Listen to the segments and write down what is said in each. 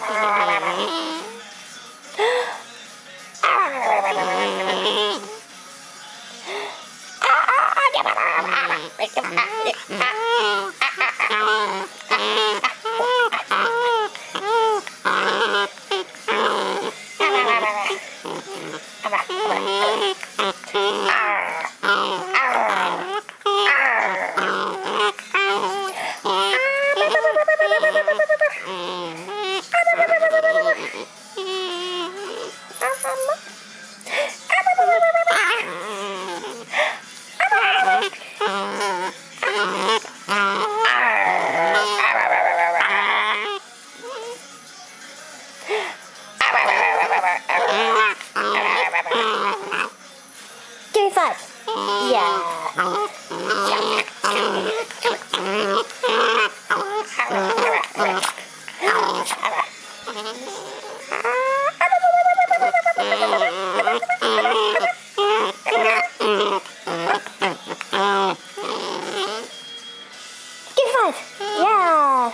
Give me 5. Yeah. Give me 5. Yeah.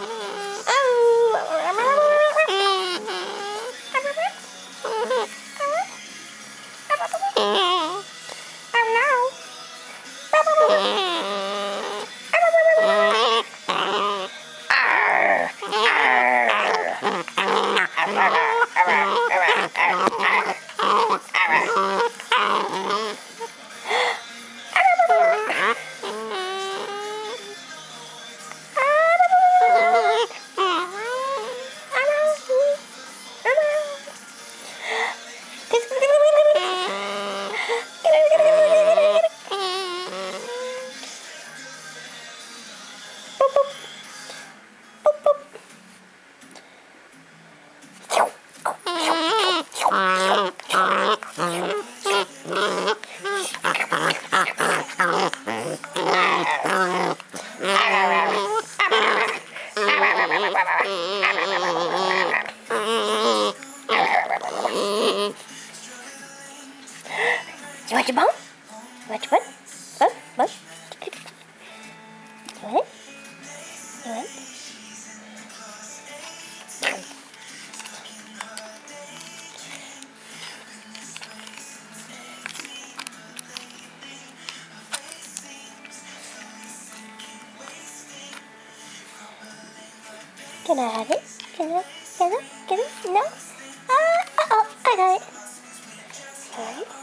You want your bone? You want your what? What? What? You want it? You want it? Can I have it? Can I? Can I? Can I? No? Uh-oh, I got it. Alright.